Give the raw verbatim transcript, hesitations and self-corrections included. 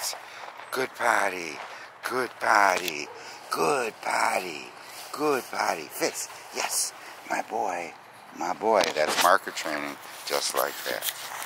Fitz. Good potty. Good potty. Good potty. Good potty. Fitz. Yes. My boy. My boy. That's marker training. Just like that.